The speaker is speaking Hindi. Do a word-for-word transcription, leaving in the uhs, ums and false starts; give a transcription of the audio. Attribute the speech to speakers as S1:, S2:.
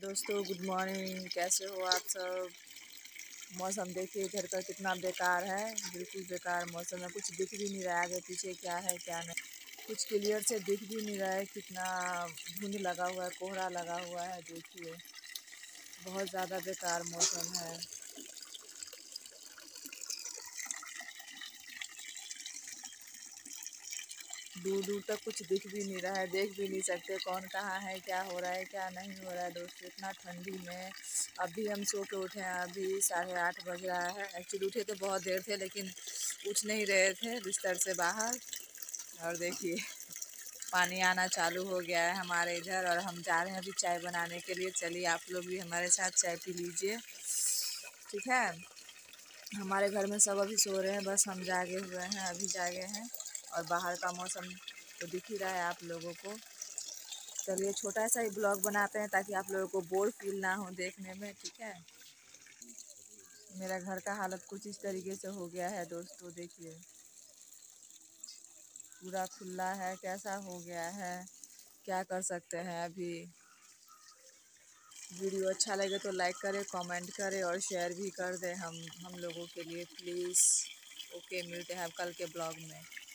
S1: दोस्तों गुड मॉर्निंग। कैसे हो आप सब। मौसम देखिए इधर का कितना बेकार है, बिल्कुल बेकार मौसम है। कुछ दिख भी नहीं रहा है आगे पीछे क्या है क्या नहीं, कुछ क्लियर से दिख भी नहीं रहा है। कितना धुंध लगा हुआ है, कोहरा लगा हुआ है। देखिए बहुत ज़्यादा बेकार मौसम है। दूर दूर तक कुछ दिख भी नहीं रहा है, देख भी नहीं सकते कौन कहाँ है, क्या हो रहा है क्या नहीं हो रहा है। दोस्तों इतना ठंडी में अभी हम सो के उठे हैं, अभी साढ़े आठ बज रहा है। एक्चुअली उठे तो बहुत देर थे लेकिन उठ नहीं रहे थे बिस्तर से बाहर। और देखिए पानी आना चालू हो गया है हमारे इधर और हम जा रहे हैं अभी चाय बनाने के लिए। चलिए आप लोग भी हमारे साथ चाय पी लीजिए, ठीक है। हमारे घर में सब अभी सो रहे हैं, बस हम जागे हुए हैं, अभी जागे हैं। और बाहर का मौसम तो दिख ही रहा है आप लोगों को। चलिए छोटा सा ही ब्लॉग बनाते हैं ताकि आप लोगों को बोर फील ना हो देखने में, ठीक है। मेरा घर का हालत कुछ इस तरीके से हो गया है दोस्तों। देखिए पूरा खुला है, कैसा हो गया है, क्या कर सकते हैं। अभी वीडियो अच्छा लगे तो लाइक करें, कमेंट करें और शेयर भी कर दें हम हम लोगों के लिए प्लीज़। ओके, मिलते हैं कल के ब्लॉग में।